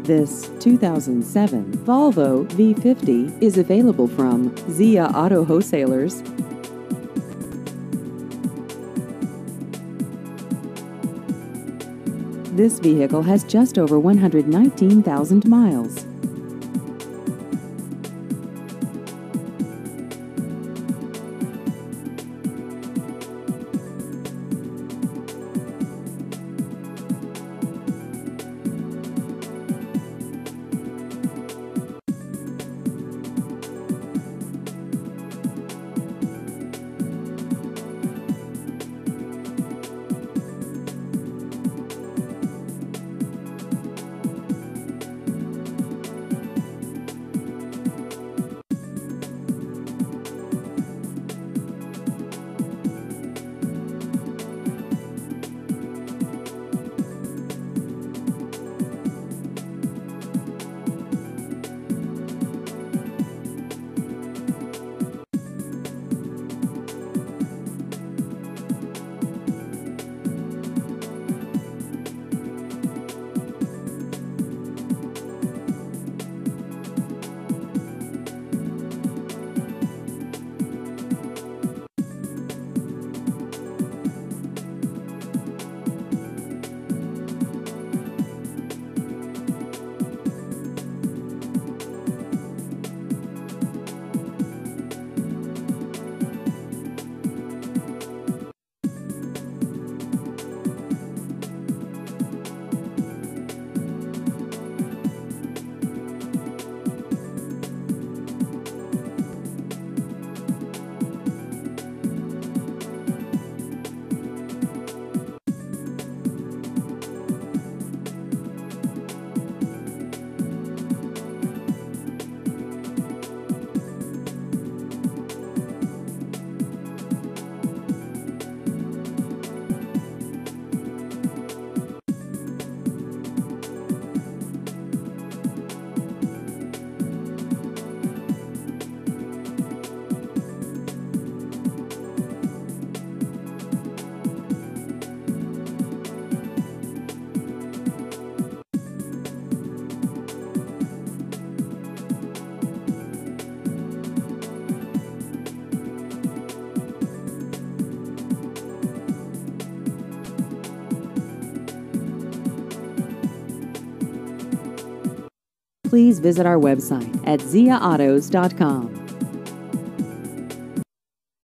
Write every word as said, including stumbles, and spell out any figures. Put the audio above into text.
This two thousand seven Volvo V fifty is available from Zia Auto Wholesalers. This vehicle has just over one hundred nineteen thousand miles. Please visit our website at zia autos dot com.